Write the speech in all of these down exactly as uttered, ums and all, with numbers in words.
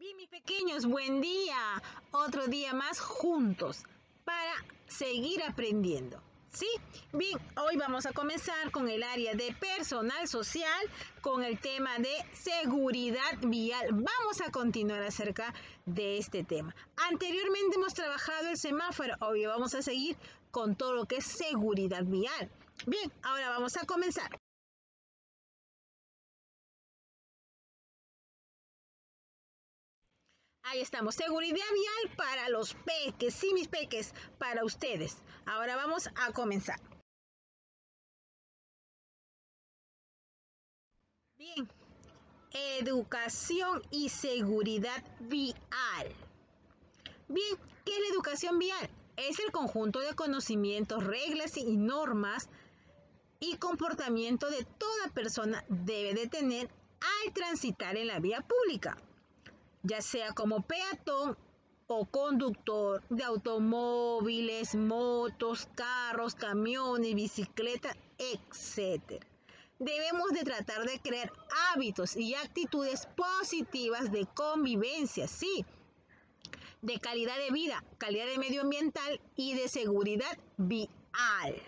Bien, mis pequeños, buen día. Otro día más juntos para seguir aprendiendo. ¿Sí? Bien, hoy vamos a comenzar con el área de personal social, con el tema de seguridad vial. Vamos a continuar acerca de este tema. Anteriormente hemos trabajado el semáforo, hoy vamos a seguir con todo lo que es seguridad vial. Bien, ahora vamos a comenzar. Ahí estamos, seguridad vial para los peques, sí, mis peques, para ustedes. Ahora vamos a comenzar. Bien, educación y seguridad vial. Bien, ¿qué es la educación vial? Es el conjunto de conocimientos, reglas y normas y comportamiento de toda persona debe de tener al transitar en la vía pública, ya sea como peatón o conductor de automóviles, motos, carros, camiones, bicicletas, etcétera. Debemos de tratar de crear hábitos y actitudes positivas de convivencia, sí, de calidad de vida, calidad de medioambiental y de seguridad vial.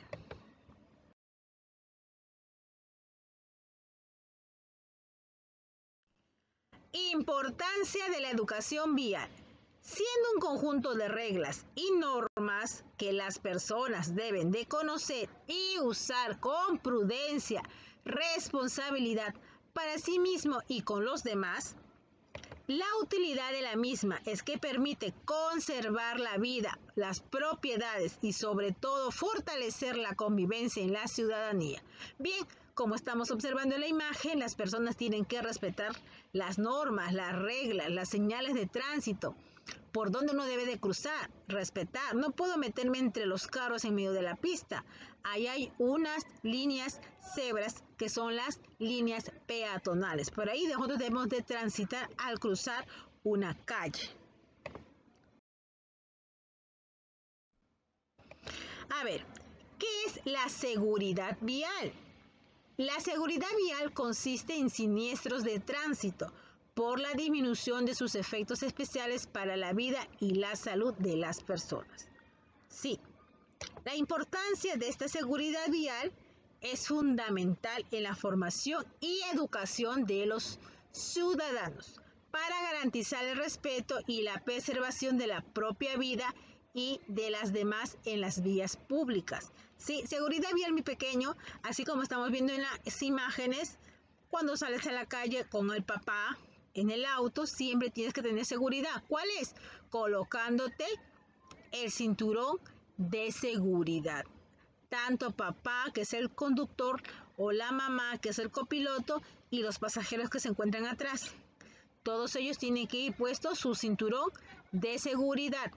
Importancia de la educación vial. Siendo un conjunto de reglas y normas que las personas deben de conocer y usar con prudencia, responsabilidad para sí mismo y con los demás, la utilidad de la misma es que permite conservar la vida, las propiedades y sobre todo fortalecer la convivencia en la ciudadanía. Bien, como estamos observando en la imagen, las personas tienen que respetar las normas, las reglas, las señales de tránsito, por donde uno debe de cruzar, respetar. No puedo meterme entre los carros en medio de la pista. Ahí hay unas líneas cebras que son las líneas peatonales. Por ahí nosotros debemos de transitar al cruzar una calle. A ver, ¿qué es la seguridad vial? La seguridad vial consiste en siniestros de tránsito por la disminución de sus efectos especiales para la vida y la salud de las personas. Sí, la importancia de esta seguridad vial es fundamental en la formación y educación de los ciudadanos para garantizar el respeto y la preservación de la propia vida y de las demás en las vías públicas. Sí, seguridad vial, mi pequeño, así como estamos viendo en las imágenes, cuando sales a la calle con el papá en el auto, siempre tienes que tener seguridad. ¿Cuál es? Colocándote el cinturón de seguridad. Tanto papá, que es el conductor, o la mamá, que es el copiloto, y los pasajeros que se encuentran atrás. Todos ellos tienen que ir puestos su cinturón de seguridad.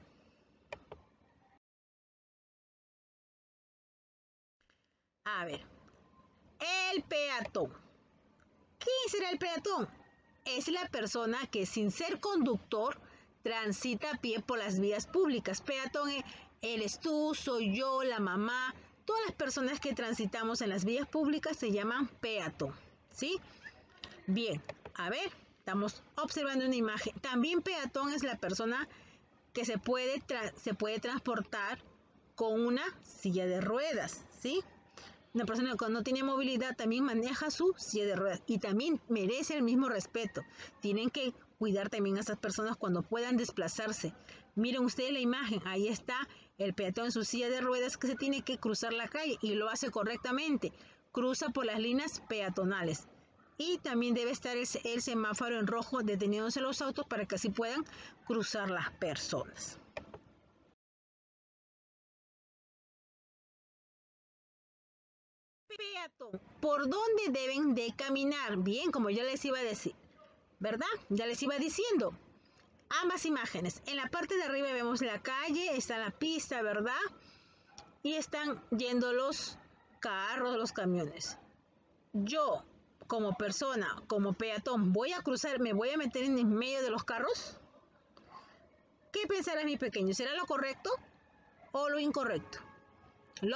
A ver, el peatón. ¿Quién será el peatón? Es la persona que sin ser conductor transita a pie por las vías públicas. Peatón, eres tú, soy yo, la mamá. Todas las personas que transitamos en las vías públicas se llaman peatón. ¿Sí? Bien, a ver, estamos observando una imagen. También peatón es la persona que se puede, se puede transportar con una silla de ruedas. ¿Sí? Una persona que no tiene movilidad también maneja su silla de ruedas y también merece el mismo respeto. Tienen que cuidar también a esas personas cuando puedan desplazarse. Miren ustedes la imagen, ahí está el peatón en su silla de ruedas que se tiene que cruzar la calle y lo hace correctamente. Cruza por las líneas peatonales. Y también debe estar el, el semáforo en rojo deteniéndose los autos para que así puedan cruzar las personas. Peatón, ¿por dónde deben de caminar? Bien, como ya les iba a decir, ¿verdad? Ya les iba diciendo. Ambas imágenes. En la parte de arriba vemos la calle, está la pista, ¿verdad? Y están yendo los carros, los camiones. Yo, como persona, como peatón, voy a cruzar, me voy a meter en el medio de los carros. ¿Qué pensarás, mi pequeño? ¿Será lo correcto o lo incorrecto? Lo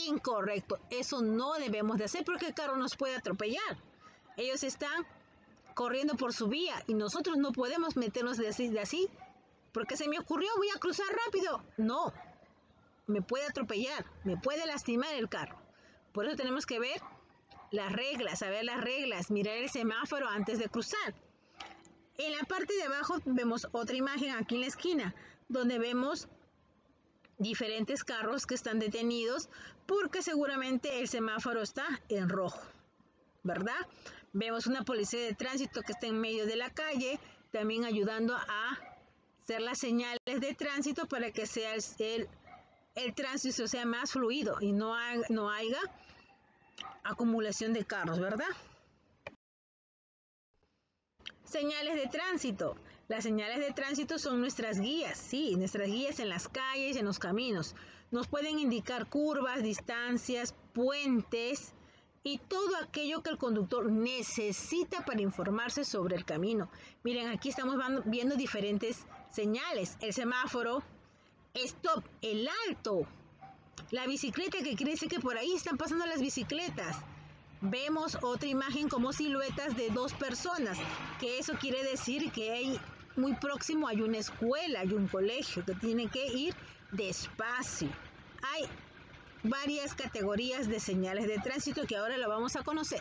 incorrecto. Eso no debemos de hacer porque el carro nos puede atropellar. Ellos están corriendo por su vía y nosotros no podemos meternos de así, de así porque se me ocurrió, voy a cruzar rápido. No, me puede atropellar, me puede lastimar el carro. Por eso tenemos que ver las reglas, saber las reglas, mirar el semáforo antes de cruzar. En la parte de abajo vemos otra imagen aquí en la esquina, donde vemos diferentes carros que están detenidos porque seguramente el semáforo está en rojo, ¿verdad? Vemos una policía de tránsito que está en medio de la calle, también ayudando a hacer las señales de tránsito para que sea el, el, el tránsito sea más fluido y no, ha, no haya acumulación de carros, ¿verdad? Señales de tránsito. Las señales de tránsito son nuestras guías, sí, nuestras guías en las calles, en los caminos. Nos pueden indicar curvas, distancias, puentes y todo aquello que el conductor necesita para informarse sobre el camino. Miren, aquí estamos viendo diferentes señales. El semáforo, stop, el alto, la bicicleta, que quiere decir que por ahí están pasando las bicicletas. Vemos otra imagen como siluetas de dos personas, que eso quiere decir que hay, muy próximo hay una escuela, hay un colegio que tiene que ir despacio. Hay varias categorías de señales de tránsito que ahora lo vamos a conocer.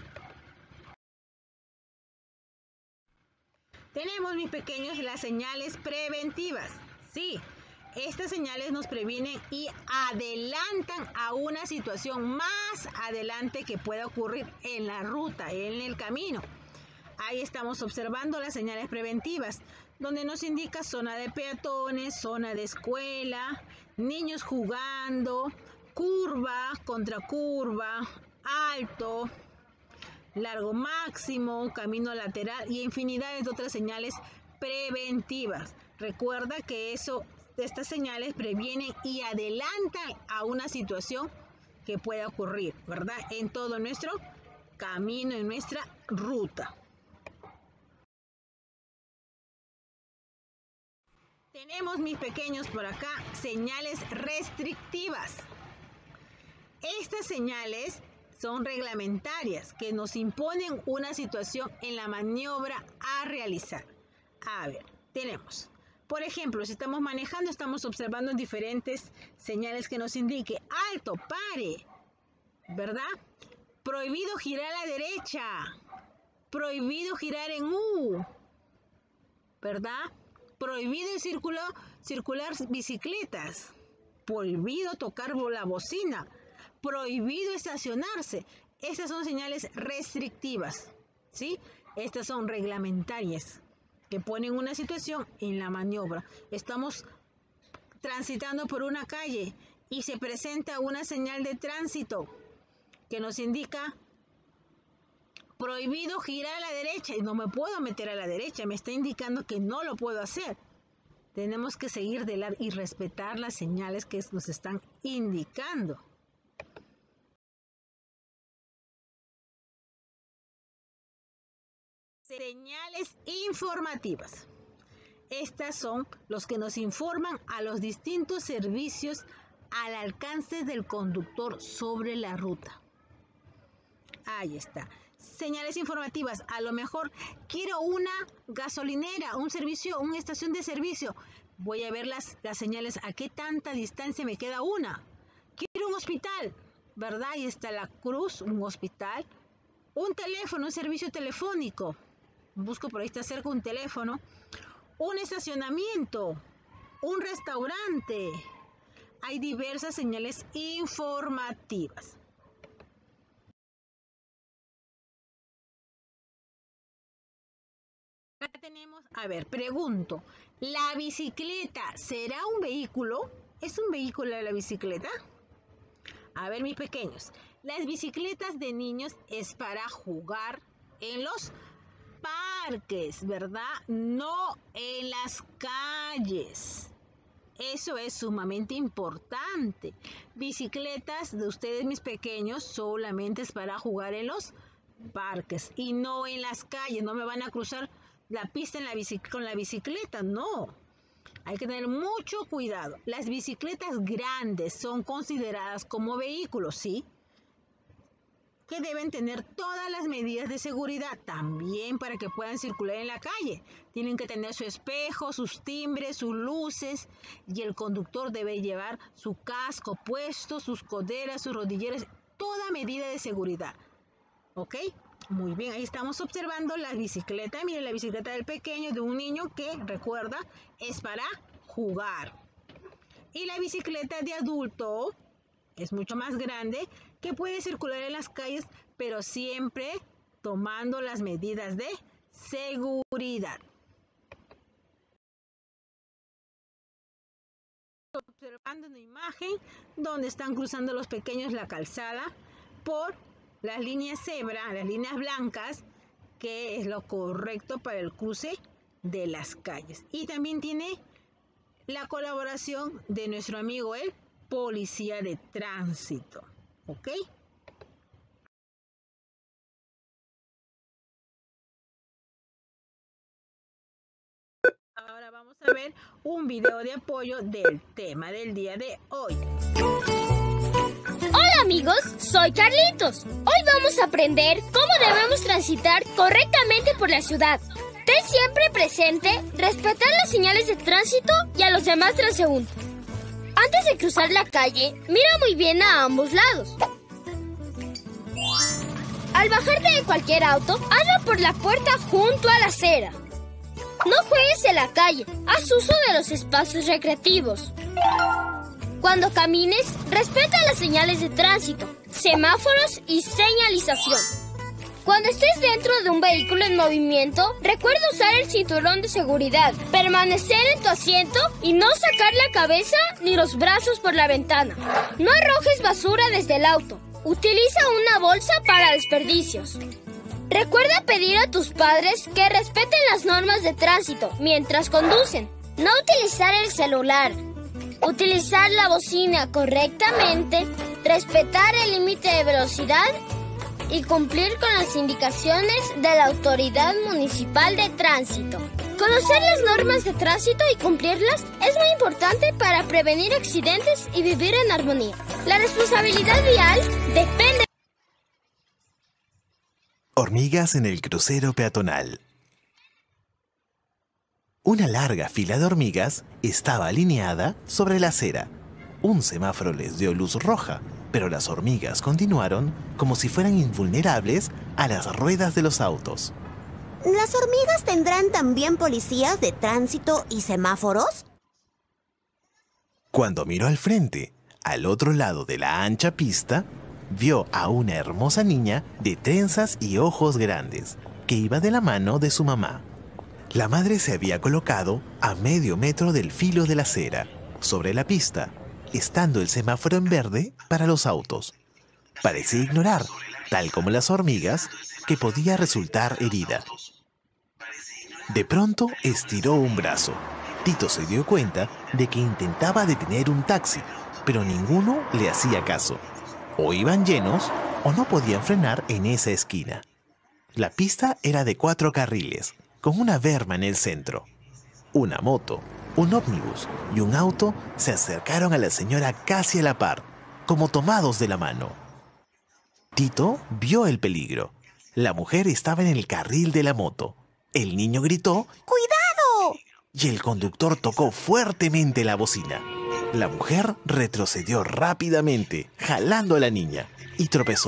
Tenemos, mis pequeños, las señales preventivas. Sí, estas señales nos previenen y adelantan a una situación más adelante que pueda ocurrir en la ruta, en el camino. Ahí estamos observando las señales preventivas, donde nos indica zona de peatones, zona de escuela, niños jugando, curva, contracurva, alto, largo máximo, camino lateral y infinidades de otras señales preventivas. Recuerda que eso, estas señales previenen y adelantan a una situación que pueda ocurrir, ¿verdad? En todo nuestro camino, en nuestra ruta. Tenemos, mis pequeños, por acá señales restrictivas. Estas señales son reglamentarias que nos imponen una situación en la maniobra a realizar. A ver, tenemos, por ejemplo, si estamos manejando, estamos observando diferentes señales que nos indique alto, pare, ¿verdad? Prohibido girar a la derecha, prohibido girar en U, ¿verdad? Prohibido el círculo, circular bicicletas, prohibido tocar la bocina, prohibido estacionarse. Estas son señales restrictivas, ¿sí? Estas son reglamentarias que ponen una situación en la maniobra. Estamos transitando por una calle y se presenta una señal de tránsito que nos indica prohibido girar a la derecha y no me puedo meter a la derecha, me está indicando que no lo puedo hacer. Tenemos que seguir de largo y respetar las señales que nos están indicando. Señales informativas. Estas son los que nos informan a los distintos servicios al alcance del conductor sobre la ruta. Ahí está. Señales informativas. A lo mejor quiero una gasolinera, un servicio, una estación de servicio. Voy a ver las, las señales. ¿A qué tanta distancia me queda una? Quiero un hospital, ¿verdad? Ahí está la cruz, un hospital. Un teléfono, un servicio telefónico. Busco por ahí, está cerca un teléfono. Un estacionamiento. Un restaurante. Hay diversas señales informativas. Acá tenemos, a ver, pregunto, ¿la bicicleta será un vehículo? ¿Es un vehículo la bicicleta? A ver, mis pequeños, las bicicletas de niños es para jugar en los parques, ¿verdad? No en las calles. Eso es sumamente importante. Bicicletas de ustedes, mis pequeños, solamente es para jugar en los parques y no en las calles. No me van a cruzar la pista en la bici- con la bicicleta, no. Hay que tener mucho cuidado. Las bicicletas grandes son consideradas como vehículos, ¿sí? que deben tener todas las medidas de seguridad, también para que puedan circular en la calle. Tienen que tener su espejo, sus timbres, sus luces, y el conductor debe llevar su casco puesto, sus coderas, sus rodilleras, toda medida de seguridad. ¿Ok? Muy bien, ahí estamos observando la bicicleta. Miren, la bicicleta del pequeño, de un niño que, recuerda, es para jugar. Y la bicicleta de adulto es mucho más grande, que puede circular en las calles, pero siempre tomando las medidas de seguridad. Observando una imagen donde están cruzando los pequeños la calzada por las líneas cebra, las líneas blancas, que es lo correcto para el cruce de las calles. Y también tiene la colaboración de nuestro amigo el policía de tránsito. ¿Ok? Ahora vamos a ver un video de apoyo del tema del día de hoy. Hola amigos, soy Carlitos. Hoy vamos a aprender cómo debemos transitar correctamente por la ciudad. Ten siempre presente respetar las señales de tránsito y a los demás transeúntes. Antes de cruzar la calle, mira muy bien a ambos lados. Al bajarte de cualquier auto, hazlo por la puerta junto a la acera. No juegues en la calle, haz uso de los espacios recreativos. Cuando camines, respeta las señales de tránsito, semáforos y señalización. Cuando estés dentro de un vehículo en movimiento, recuerda usar el cinturón de seguridad, permanecer en tu asiento y no sacar la cabeza ni los brazos por la ventana. No arrojes basura desde el auto. Utiliza una bolsa para desperdicios. Recuerda pedir a tus padres que respeten las normas de tránsito mientras conducen. No utilizar el celular. Utilizar la bocina correctamente, respetar el límite de velocidad y cumplir con las indicaciones de la Autoridad Municipal de Tránsito. Conocer las normas de tránsito y cumplirlas es muy importante para prevenir accidentes y vivir en armonía. La responsabilidad vial depende. Hormigas en el crucero peatonal. Una larga fila de hormigas estaba alineada sobre la acera. Un semáforo les dio luz roja, pero las hormigas continuaron como si fueran invulnerables a las ruedas de los autos. ¿Las hormigas tendrán también policías de tránsito y semáforos? Cuando miró al frente, al otro lado de la ancha pista, vio a una hermosa niña de trenzas y ojos grandes, que iba de la mano de su mamá. La madre se había colocado a medio metro del filo de la acera, sobre la pista, estando el semáforo en verde para los autos. Parecía ignorar, tal como las hormigas, que podía resultar herida. De pronto estiró un brazo. Tito se dio cuenta de que intentaba detener un taxi, pero ninguno le hacía caso. O iban llenos o no podían frenar en esa esquina. La pista era de cuatro carriles, con una berma en el centro. Una moto, un ómnibus y un auto se acercaron a la señora casi a la par, como tomados de la mano. Tito vio el peligro. La mujer estaba en el carril de la moto. El niño gritó ¡cuidado! Y el conductor tocó fuertemente la bocina. La mujer retrocedió rápidamente, jalando a la niña, y tropezó.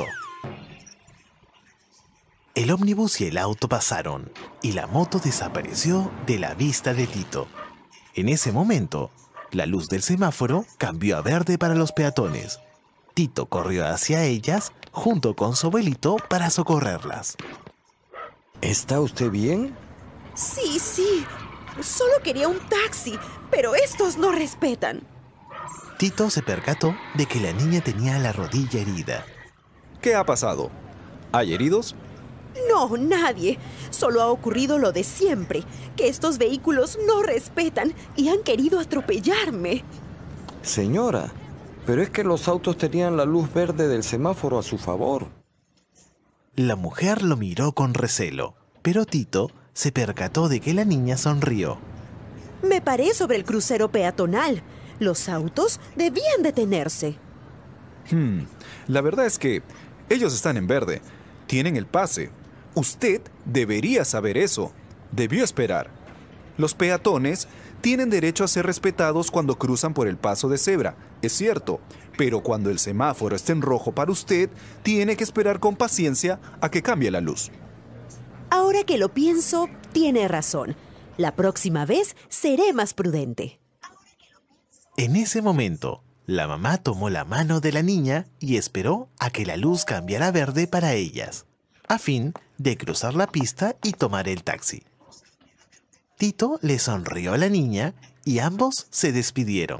El ómnibus y el auto pasaron, y la moto desapareció de la vista de Tito. En ese momento, la luz del semáforo cambió a verde para los peatones. Tito corrió hacia ellas junto con su abuelito para socorrerlas. ¿Está usted bien? Sí, sí. Solo quería un taxi, pero estos no respetan. Tito se percató de que la niña tenía la rodilla herida. ¿Qué ha pasado? ¿Hay heridos? No, nadie. Solo ha ocurrido lo de siempre, que estos vehículos no respetan y han querido atropellarme. Señora, pero es que los autos tenían la luz verde del semáforo a su favor. La mujer lo miró con recelo, pero Tito se percató de que la niña sonrió. Me paré sobre el crucero peatonal. Los autos debían detenerse. Hmm, la verdad es que Ellos están en verde. Tienen el pase. Usted debería saber eso. Debió esperar. Los peatones tienen derecho a ser respetados cuando cruzan por el paso de cebra, es cierto, pero cuando el semáforo esté en rojo para usted, tiene que esperar con paciencia a que cambie la luz. Ahora que lo pienso, tiene razón. La próxima vez seré más prudente. En ese momento, la mamá tomó la mano de la niña y esperó a que la luz cambiara a verde para ellas, a fin de cruzar la pista y tomar el taxi. Tito le sonrió a la niña y ambos se despidieron.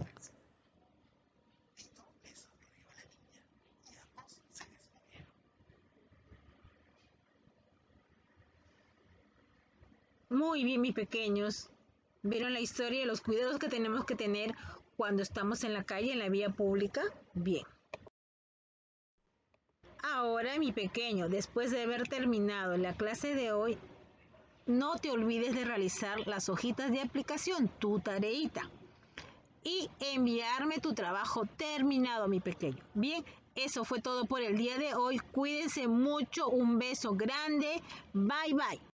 Muy bien, mis pequeños. ¿Vieron la historia de los cuidados que tenemos que tener cuando estamos en la calle, en la vía pública? Bien. Ahora, mi pequeño, después de haber terminado la clase de hoy, no te olvides de realizar las hojitas de aplicación, tu tareita, y enviarme tu trabajo terminado, mi pequeño. Bien, eso fue todo por el día de hoy. Cuídense mucho. Un beso grande. Bye, bye.